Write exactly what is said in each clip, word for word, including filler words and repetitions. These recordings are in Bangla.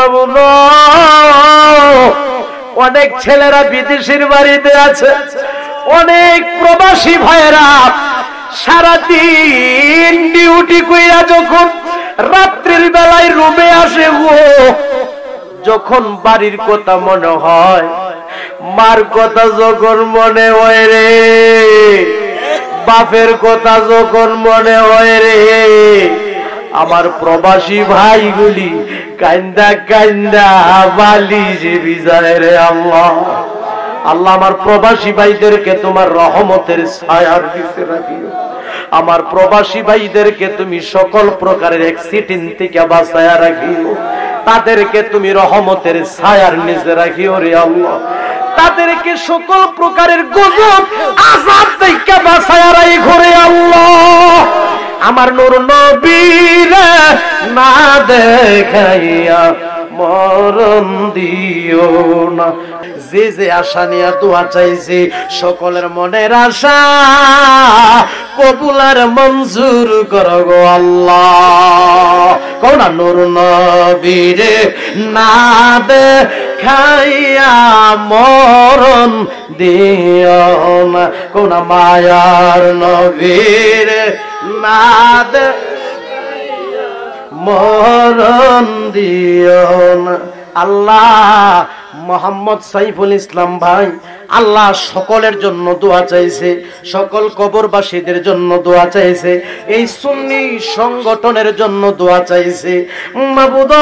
মাবুদ অনেক ছেলেরা বিদেশের বাড়িতে আছে, অনেক প্রবাসী ভাইরা সারাদিন ডিউটি কইরা যখন রাত্রির বেলায় রুমে আসে গো, যখন বাড়ির কথা মনে হয়, মার কথা যখন মনে হয় রে, বাপের কথা যখন মনে হয় রে, আমার প্রবাসী ভাইগুলি কান্দা কান্দা বালিশে ভিজায় রে আল্লাহ। আল্লাহ আমার প্রবাসী ভাইদেরকে তোমার রহমতের ছায়ার নিচে রাখিও। আমার প্রবাসী ভাইদেরকে তুমি সকল প্রকারের অ্যাক্সিডেন্ট থেকে বাঁচায়া রাখিও, তাদেরকে তুমি রহমতের ছায়ার নিচে রাখিও রে আল্লাহ। তাদেরকে সকল প্রকারের গজব আযাব থেকে বাঁচায়া রাখিও রে আল্লাহ। আমার নূর নবীর না দেখাইয়া মরণ দিও না। যে যে আশা নিয়ে দোয়া চাইছে সকলের মনের আশা কবুল আর মঞ্জুর করো গো আল্লাহ। কোন নূর নবীর না দেখাইয়া মরণ দিও না, কোন মায়ার নবীর না দেখাইয়া মরণ দিও না। আল্লাহ মোহাম্মদ সাইফুল ইসলাম ভাই আল্লাহ সকলের জন্য দোয়া চাইছে, সকল কবরবাসীদের জন্য দোয়া চাইছে, এই সুন্নি সংগঠনের জন্য দোয়া চাইছে। মাবুদ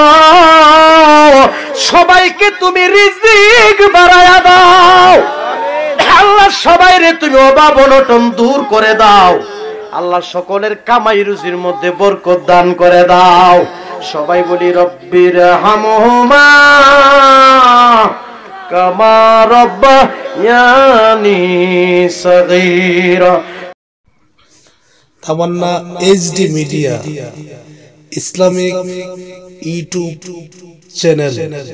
সবাইকে তুমি রিজিক বাড়ায়া দাও আল্লাহ, সবাইরে তুমি অভাব অনটন দূর করে দাও আল্লাহ, সকলের কামাই রুজির মধ্যে বরকত দান করে দাও। সবাই বলি রব্বির হামহুমা কামা রাব্বায়ানি সগীরা। Tamanna HD media Islamic YouTube channel.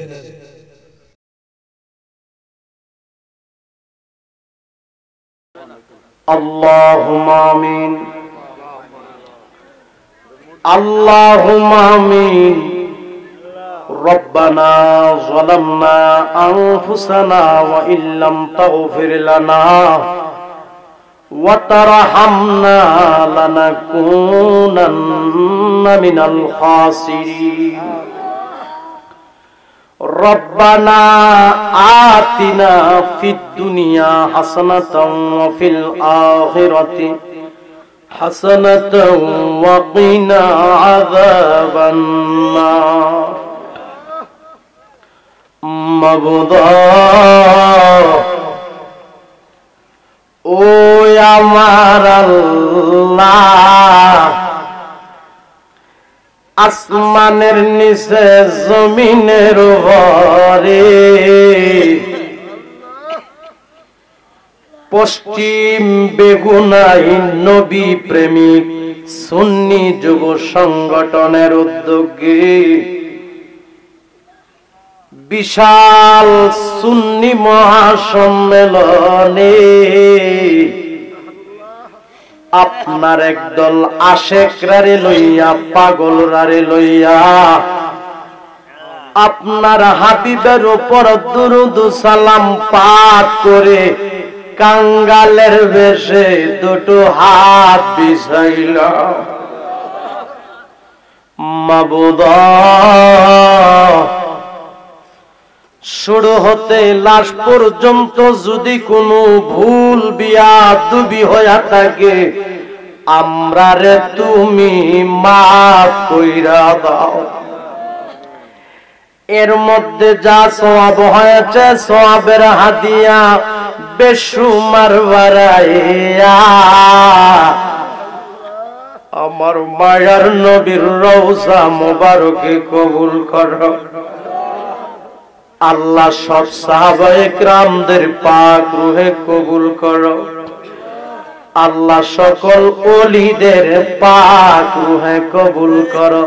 আল্লাহুম্মা আমিন, আল্লাহুম্মা আমিন। রব্বানা যালামনা আনফুসানা ওয়া ইল্লাম তাগফির লানা ওয়া তারহামনা লানাকুনান্না মিনাল খাসিরিন। রব্বানা আতিনা ফিদ দুনিয়া হাসানাতাও ওয়া ফিল আখিরাতি হাসানাতাও ওয়া কিনা আযাবান নার। মাবুদ ও আমার আল্লাহ, আসমানের নিচে জমিনের উপরে পশ্চিম বেগুনাই নবী প্রেমিক সুন্নি যুব সংগঠনের উদ্যোগে বিশাল সুন্নি মহাসম্মেলনে আপনার একদল আশেকরারে লইয়া, পাগলরারে লইয়া আপনার হাবিবের উপর দুরূদ সালাম পাঠ করে কাঙ্গালের বেশে দুটো হাত বিছাইল। মাবুদ শুরু হতে লাশ পর্যন্ত যদি কোনো ভুল বিয়াদবি হইয়া থাকে আমরা রে তুমি মাফ কইরা দাও। এর মধ্যে যা সওয়াব হয়েছে সওয়াবের হাদিয়া বেশুমার বাড়াইয়া আমার মায়ার নবীর রওজা মোবারকে কবুল করো। আল্লাহ সব সাহাবায়ে কিরামদের পাক রূহে কবুল করো। আল্লাহ সকল ওলিদের পাক রূহে কবুল করো।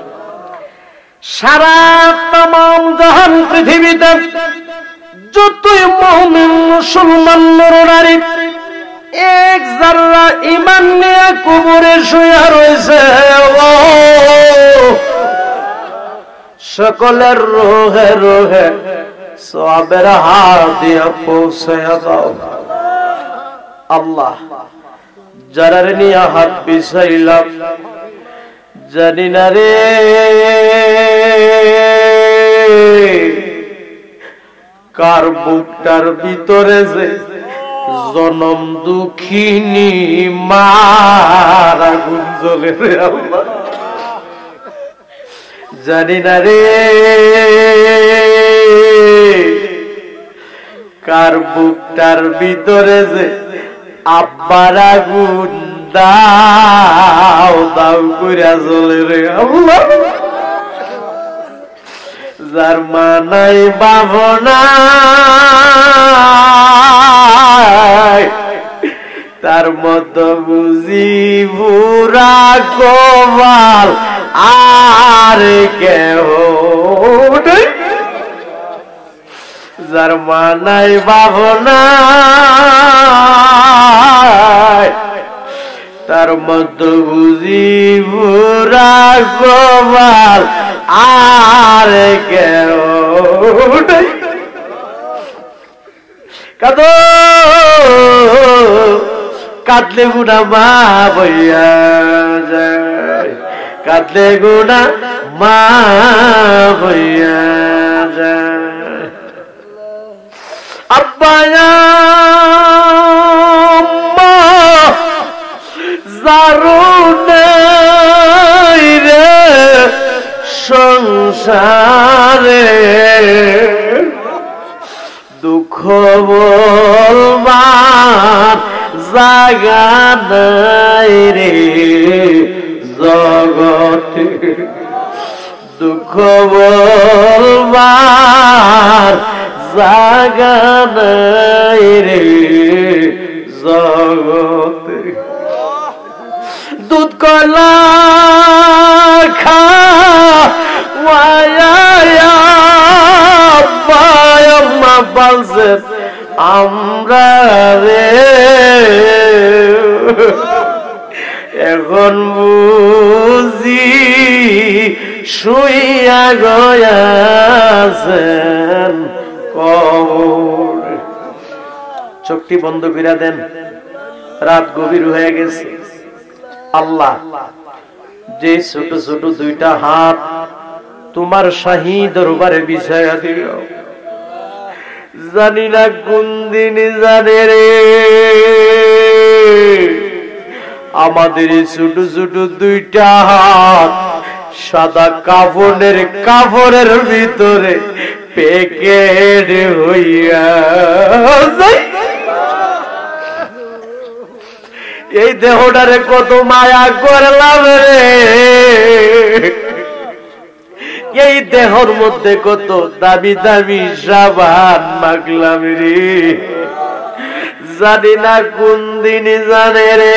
সারা তামাম জাহান পৃথিবীতে যতই মুমিন মুসলমান নরনারী এক যারা ঈমান নিয়ে কবরে শুয়ে রয়েছে সকলের রোহে রোহে সওয়াবের হাত দিয়া পৌঁছায়া দাও আল্লাহ। যারার নিয়া হাত বিছাইলাম জানি না রে কার বুকটার ভিতরে যে জনম দুঃখিনী মারা আগুন জ্বলে রে আল্লাহ, জানি না রে কার বুকটার ভিতরে যে আব্বার আগুন দাও দাও কইরা জ্বলে রে আল্লাহ। যার মা নাই বাবা নাই তার মতো বুঝি বুড়া কপাল আর কেহ নেই। যার মা নাই বাবা নাই তার মতো বুঝি বুড়া কপাল আর কেউ নেই। কাঁদো কাঁদলে গুনা মা বইয়া যায়, কাঁদলে গুনা মা বইয়া যায়। আব্বা আম্মা জারুনে রে সংসারে দুঃখ বলবার জায়গা নাই রে জগতে, দুঃখ বলবার জায়গা নাই রে জগতে। দুধ কলা খাওয়ায়া বলছেন আমরা রে এখন বুঝি শুইয়া গয়াছেন কবরে। চোখটি বন্ধ করে দেন, রাত গভীর হয়ে গেছে। আল্লাহ যে ছোট ছোট দুইটা হাত তোমার শাহী দরবারে বিছায়া দিও, জানি না কোন দিন জানে রে আমাদের ছোট ছোট দুইটা হাত সাদা কাফনের কাপড়ের ভিতরে প্যাকেট হইয়া যায়। এই দেহটারে কত মায়া করলাম রে, এই দেহর মধ্যে কত দামি দামি সাবান মাগলাম রে, জানি না কোন দিন জানে রে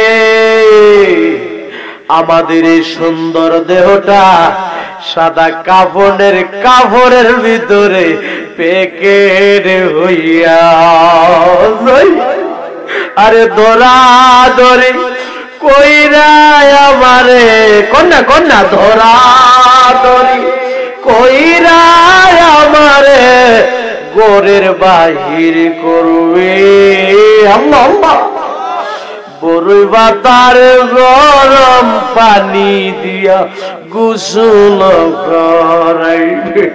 আমাদের এই সুন্দর দেহটা সাদা কাফনের কাপড়ের ভিতরে প্যাকেট হইয়া যায়। আরে ধরা ধরে কইরা আমারে কন্যা কন্যা ধরা ধরি কইরা আমারে গোরের বাহির করবে। আল্লাহ আল্লাহ বড়ই বাতার গরম পানি দিয়া গোসল করাইবে,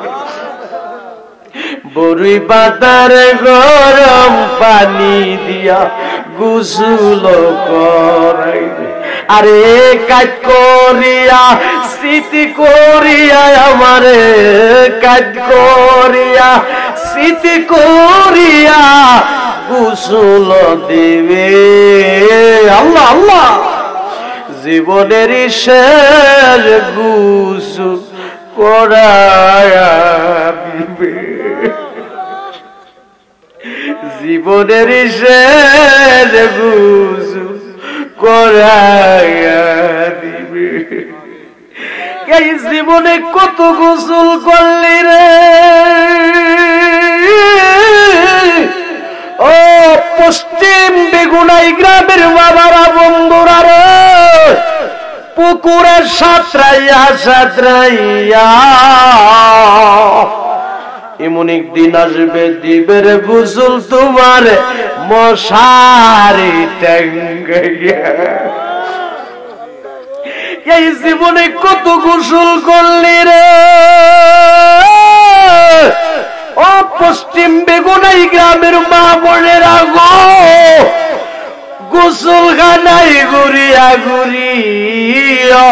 বড়ই পাতার গরম পানি দিয়া গোসল করাইবে। আরে কাজ করিয়া স্মৃতি করিয়া আমারে কাজ করিয়া স্মৃতি করিয়া গোসল দেবে। আল্লাহ আল্লাহ জীবনের শেষ গোসল করায়া দিবে, জীবনের শেষ গোসল করায়া দিবে। এই জীবনে কত গোসল করলি রে ও পশ্চিম বেগুনাই গ্রামের বাবারা বন্ধুরা রে, পুকুরের সাঁতরাইয়া সাঁতরাইয়া এমন একদিন আসবে দিবের গোসল তোমার মশারি টাঙ্গাইয়া। এই জীবনে কত গোসল করলি রে ও পশ্চিম বেগুনাই গ্রামের মা বোনেরা গো, গোসলখানায় ঘুরিয়া ঘুরিয়া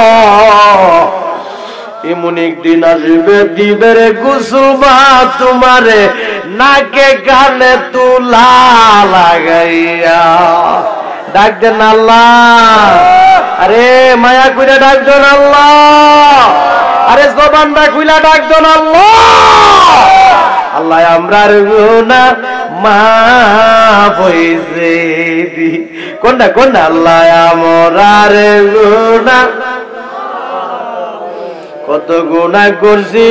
এমন একদিন আসবে দিবের গোসল মা তোমারে নাকে কানে তুলা লাগাইয়া। ডাক দেন আল্লাহ, আরে মায়া কইরা ডাক দেন আল্লাহ, আরে জবানটা খুইলা ডাক দেন আল্লাহ। আল্লাহ আমরার গুনাহ মাফ হইছে দি, কোনটা কোনটা আল্লাহ আমরার গুনাহ, কত গুনাহ করছি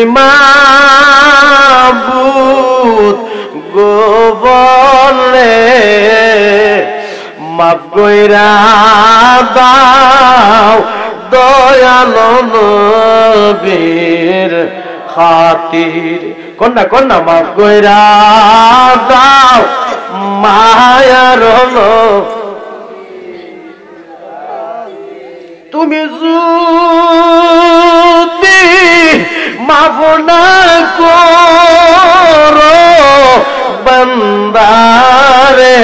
মাবুদ গোপনে মাফ কইরা দাও দয়ালো নবীর খাতির। কোনটা কোনটা মাফ কইরা দাও মায়ার হলো। তুমি যদি মাফ না করো বান্দারে,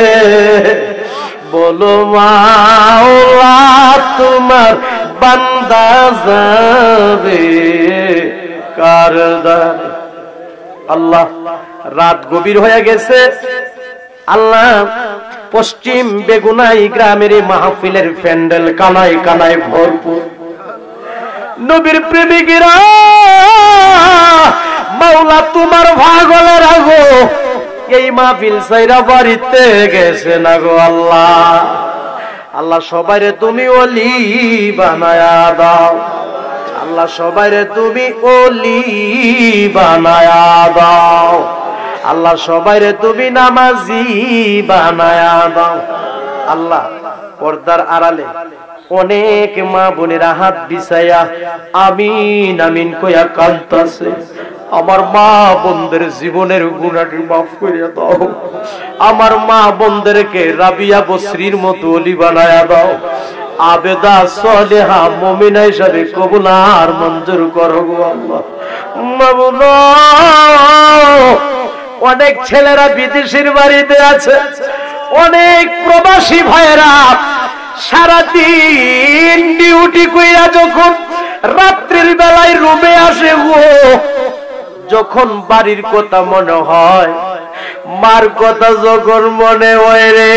বলো মাওলা তোমার বান্দা যাবে কার দ্বারে। আল্লাহ রাত গভীর হয়ে গেছে, আল্লাহ পশ্চিম বেগুনাই গ্রামের মাহফিলের প্যান্ডেল কানায় কানায় ভরপুর। নবীর প্রেমিকেরা মাওলা তোমার পাগলের আগো এই মাহফিল সাইরা বাড়িতে গেছে না গো আল্লাহ। আল্লাহ সবাইরে তুমি ওলি বানায়া দাও, আল্লাহ সবাইরে তুমি ওলি বানায়া দাও, আল্লাহ সবাইরে তুমি নামাজি বানায়া দাও। আল্লাহ পর্দার আড়ালে অনেক মা বোনেরা হাত বিছাইয়া আমিন আমিন কইয়া কাঁদতাছে। আমার মা বোনদের জীবনের গুনাহটি মাফ করিয়া দাও, আমার মা বোনদেরকে রাবিয়া বসরির মতো ওলি বানায়া দাও, আবেদা সালেহা মুমিনা হিসাবে কবুল আর মঞ্জুর করো গো আল্লাহ। মাওলা অনেক ছেলেরা বিদেশের বাড়িতে আছে, অনেক প্রবাসী ভাইয়েরা সারাদিন ডিউটি কইরা যখন রাত্রির বেলায় রুমে আসে গো, যখন বাড়ির কথা মনে হয়, মার কথা যখন মনে হয় রে,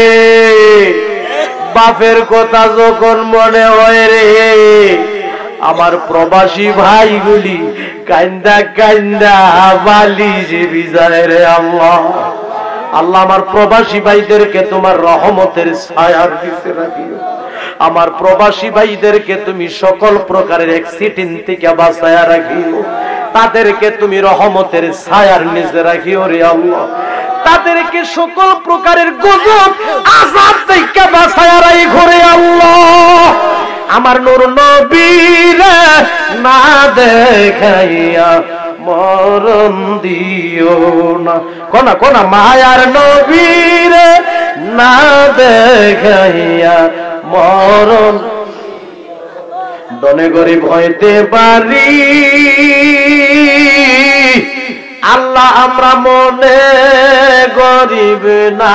বাপের কথা যখন মনে হয় রে, আমার প্রবাসী ভাইগুলি কান্দা কান্দা বালিশে ভিজায় রে আল্লাহ। আল্লাহ আমার প্রবাসী ভাইদেরকে তোমার রহমতের ছায়ার নিচে রাখিও, আমার প্রবাসী ভাইদেরকে তুমি সকল প্রকারের অ্যাক্সিডেন্ট থেকে বাঁচায়া রাখিও, তাদেরকে তুমি রহমতের ছায়ার নিচে রাখিও রে আল্লাহ, তাদেরকে সকল প্রকারের গজব আযাব থেকে বাঁচায়া রাখিও রে আল্লাহ। আমার নূর নবীরে না দেখাইয়া মরণ দিও না, কোনা কোনা মায়ার নবীরে না দেখাইয়া মরণ। দনে গরিব হইতে পারি আল্লাহ, আমরা মনে গরিব না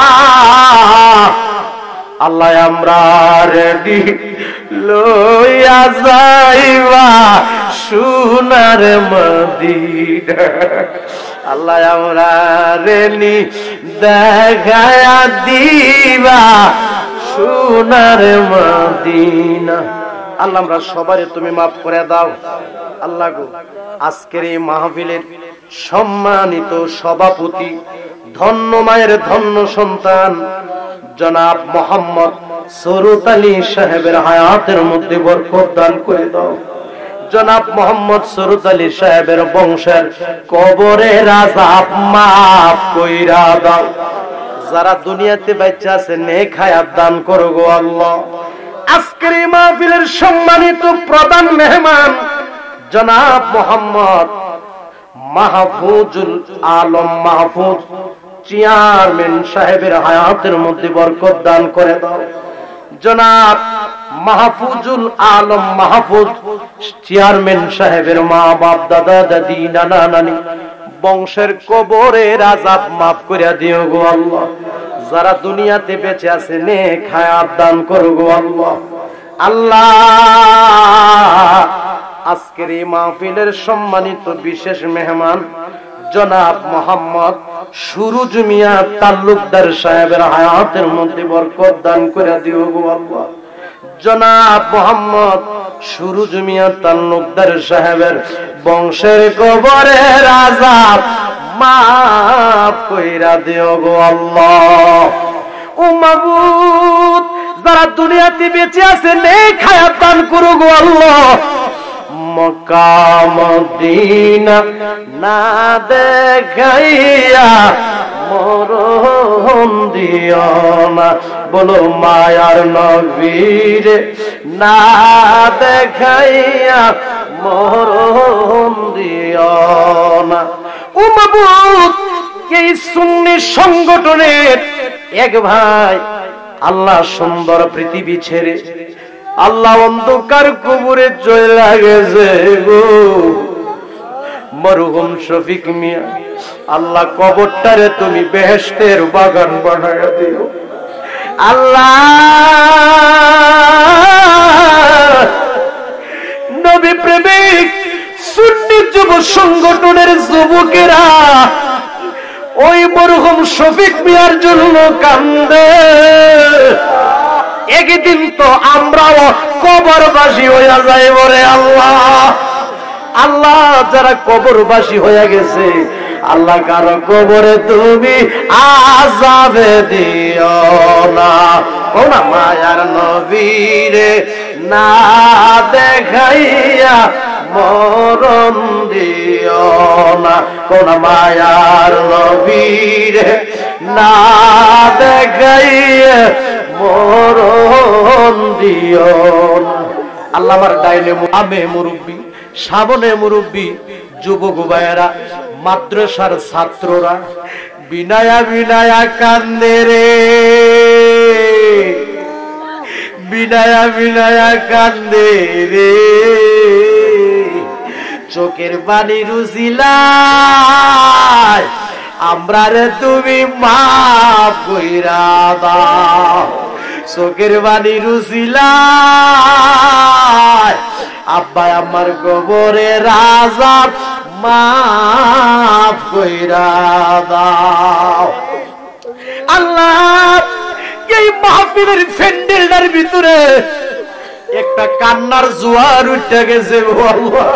আল্লাহ, আমরা রেডি লইয়া যাইবা সোনার মদিনা। আল্লাহ আমরা রেলি দেখায়া দিবা সোনার মদিনা। আল্লাহ আমরা সবারে তুমি মাফ করে দাও আল্লাহ গো। আজকের এই মাহফিলের সম্মানিত সভাপতি, ধন্য মায়ের ধন্য সন্তান জনাব মোহাম্মদ সরুত আলী সাহেবের হায়াতের মধ্যে বরকত দান করে দাও। জনাব মোহাম্মদ সরুত আলী সাহেবের বংশের কবরের আযাব মাফ কইরা দাও। যারা দুনিয়াতে বাচ্চা আছে নেক হায়াত দান করো গো আল্লাহ। আজকের এই মাহফিলের সম্মানিত প্রধান মেহমান জনাব মোহাম্মদ মাহফুজুল আলম মাহফুজ চেয়ারম্যান সাহেবের হায়াতের মধ্যে বরকত দান করে দাও। জনাব মাহফুজুল আলম মাহফুজ চেয়ারম্যান সাহেবের মা বাপ দাদা দাদি নানা নানি বংশের কবরের আযাব মাফ করে দিও গো আল্লাহ। যারা দুনিয়াতে বেঁচে আছে নেক হায়াত দান করো গো আল্লাহ। আল্লাহ আজকের এই মাহফিলের সম্মানিত বিশেষ মেহমান জনাব মোহাম্মদ সুরুজ মিয়া তালুকদার সাহেবের হায়াতের মধ্যে বরকত দান করে দিও গো আল্লাহ। জনাব মোহাম্মদ সুরুজ মিয়া তালুকদার সাহেবের বংশের কবরের আযাব মাফ কইরা দিও গো আল্লাহ। ও মাবুদ যারা দুনিয়াতে বেঁচে আছে নেক হায়াত দান করো গো আল্লাহ। মক্কা মদিনা না দেখাইয়া মরণ দিও না, বলো মায়ার নবীর না দেখাইয়া মরণ দিও না। ও মাবুদ এই সুন্নি সংগঠনের এক ভাই আল্লাহ সুন্দর পৃথিবী ছেড়ে আল্লাহ অন্ধকার কবরে চলে গেছে গো মরহুম শফিক মিয়া। আল্লাহ কবরটারে তুমি বেহেশতের বাগান বানায়া দিও আল্লাহ। নবী প্রেমিক সুন্নি যুব সংগঠনের যুবকেরা ওই মরহুম শফিক মিয়ার জন্য কান্দে। একদিন তো আমরাও কবরবাসী হইয়া যাইব রে আল্লাহ। আল্লাহ যারা কবরবাসী হইয়া গেছে আল্লাহ কারো কবরে তুমি আযাবে দিও না। কোনা মায়ার নবীরে না দেখাইয়া মরণ দিও না, কোন মায়ার নবীরে না দেখাইয়া মরণ দিও না। আল্লাহ আমার ডাইনে আমে মুরব্বী সামনে মুরব্বী যুবক ভাইয়েরা মাদ্রাসার ছাত্ররা বিনায়া বিনায়া কান্দে রে, বিনায়া বিনায়া কান্দে রে। চোখের পানি রুজিলায় আমরা রে তুমি মাফ কইরা দাও। চোখের পানি রুজিলায় আব্বা আমার কবরে আযাব মাফ কইরা দাও আল্লাহ। এই মাহফিলের প্যান্ডেলটার ভিতরে একটা কান্নার জোয়ার উঠে গেছে গো আল্লাহ।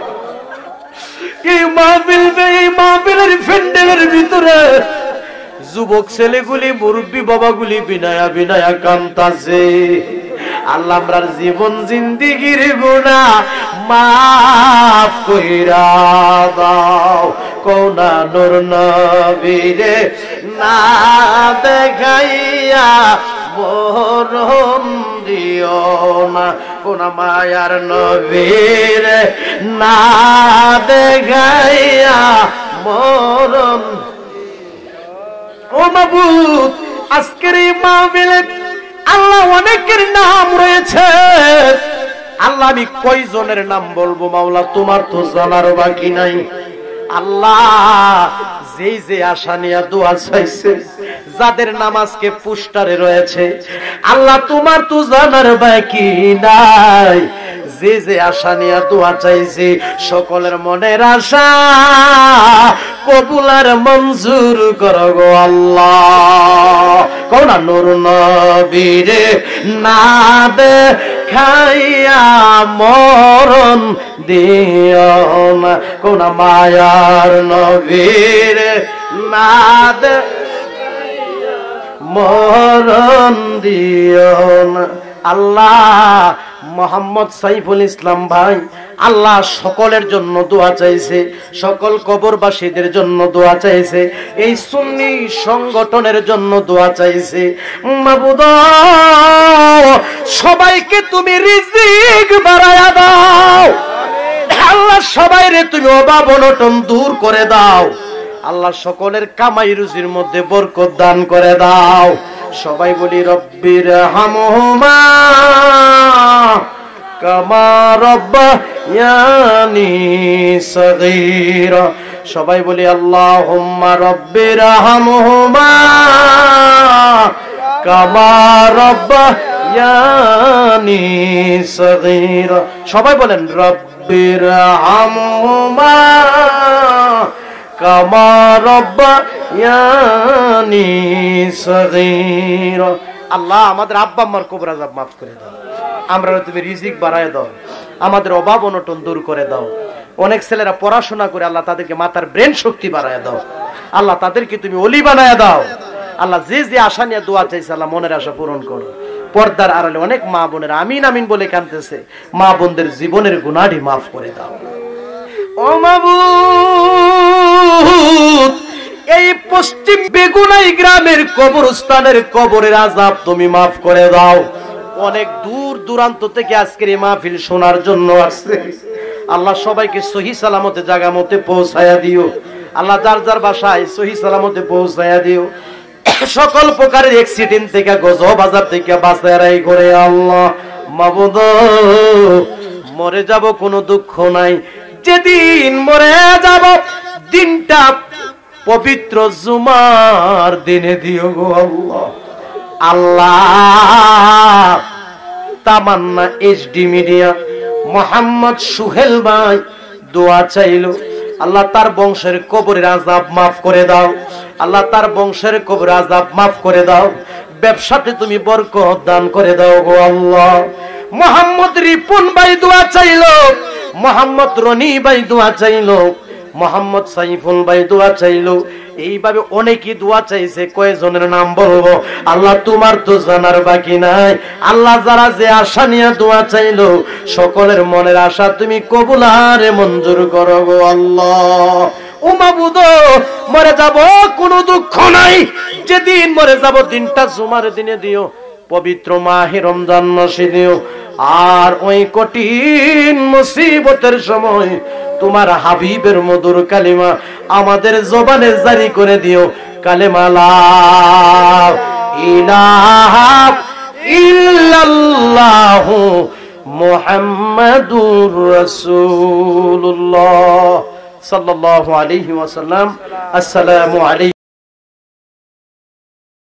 এই মাহফিল এই মাহফিলের প্যান্ডেলের ভিতরে যুবক ছেলেগুলি মুরব্বী বাবাগুলি বিনায়া বিনায়া কান্তাছে। আল্লাহ আমরার জীবন জিন্দিগির গুনাহ মাফ কইরা দাও। কোনা নূর নবীরে না দেখাইয়া মরণ দিও না, কোন মায়ার নবীরে না দেখাইয়া মরণ। ও মাবুদ আজকের এই মাহফিলে আল্লাহ অনেকের নাম রয়েছে আল্লাহ, আমি কয়জনের নাম বলবো মাওলা তোমার তো জানার বাকি নাই। আল্লাহ যেই যে আশা নিয়ে দোয়া চাইছে যাদের নাম আজকে পোস্টারে রয়েছে আল্লাহ তোমার তো জানার বাকি নাই। যে যে আশা নিয়ে দোয়া চাইছে সকলের মনের আশা কবুল আর মঞ্জুর করো গো আল্লাহ। কোনা নূর নবীরে না দেখাইয়া মরণ দিও না, কোন মায়ার নবীরে না দেখাইয়া মরণ দিও না। আল্লাহ মোহাম্মদ সাইফুল ইসলাম ভাই আল্লাহ সকলের জন্য দোয়া চাইছে, সকল কবরবাসীদের জন্য দোয়া চাইছে, এই সুন্নি সংগঠনের জন্য দোয়া চাইছে। মাবুদ সবাইকে তুমি রিজিক বাড়ায়া দাও আল্লাহ, সবাইরে তুমি অভাব অনটন দূর করে দাও আল্লাহ, সকলের কামাই রুজির মধ্যে বরকত দান করে দাও। সবাই বলি রব্বির হামহুমা কামা রাব্বায়ানি সগীরা। সবাই বলি আল্লাহুম্মা রব্বির হামহুমা কামা রাব্বায়ানি সগীরা। সবাই বলেন রব্বির হামহুমা কামা রাব্বায়ানি সগীরা। আল্লাহ আমাদের আব্বা আম্মার কবর আযাব মাফ করে দাও, আমরা তুমি রিজিক বাড়ায় দাও, আমাদের অভাব অনটন দূর করে দাও। অনেক ছেলেরা পড়াশোনা করে আল্লাহ তাদেরকে মাথার ব্রেন শক্তি বাড়ায় দাও আল্লাহ, তাদেরকে তুমি ওলি বানায় দাও আল্লাহ। যে যে আশা নিয়ে দোয়া চাইছে আল্লাহ মনের আশা পূরণ করো। পর্দার আড়ালে অনেক মা বোনেরা আমিন আমিন বলে কাঁদতেছে, মা বোনদের জীবনের গুনাহটি মাফ করে দাও। ও মাবুদ এই পশ্চিম বেগুনাই গ্রামের কবরস্থানের কবরের আযাব তুমি মাফ করে দাও। অনেক দূর দূরান্ত থেকে আজকের এই মাহফিল শোনার জন্য আসছে আল্লাহ, সবাইকে সহি সালামতে জায়গা মতে পৌঁছায়া দিও আল্লাহ, যার যার বাসায় সহি সালামতে পৌঁছায়া দিও। সকল প্রকারের অ্যাক্সিডেন্ট থেকে গজব আযাব থেকে বাঁচায় করে আল্লাহ। মাবুদ মরে যাব কোনো দুঃখ নাই, যেদিন মরে যাব দিনটা পবিত্র জুমার দিনে দিও গো আল্লাহ। আল্লাহ তামান্না এইচডি মিডিয়া মোহাম্মদ সুহেল ভাই দোয়া চাইলো আল্লাহ, তার বংশের কবরের আযাব মাফ করে দাও আল্লাহ, তার বংশের কবরের আযাব মাফ করে দাও। ব্যবসাতে তুমি বরকত দান করে দাও গো আল্লাহ। মোহাম্মদ রিপন ভাই দোয়া চাইলো, মোহাম্মদ রনি ভাই দোয়া চাইলো, মোহাম্মদ সাইফুল ভাই দোয়া চাইলো। এইভাবে অনেকেই দোয়া চাইছে, কয়েকজনের নাম বলবো আল্লাহ, তোমার তো জানার বাকি নাই আল্লাহ। যারা যে আশা নিয়ে দোয়া চাইলো সকলের মনের আশা তুমি কবুল আর মঞ্জুর করো গো আল্লাহ। ও মাবুদ মরে যাব কোনো দুঃখ নাই, যেদিন মরে যাব দিনটা জুমার দিনে দিও, পবিত্র মাহে রমজান মাসে দিও। আর ওই কঠিন মুসিবতের সময় তোমার হাবিবের মধুর কালিমা আমাদের জবানে জারি করে দিও, কালেমা লা ইলাহা ইল্লাল্লাহু মুহাম্মাদুর রাসূলুল্লাহ সাল্লাল্লাহু আলাইহি ওয়াসাল্লাম। আসসালামু আলাইকুম।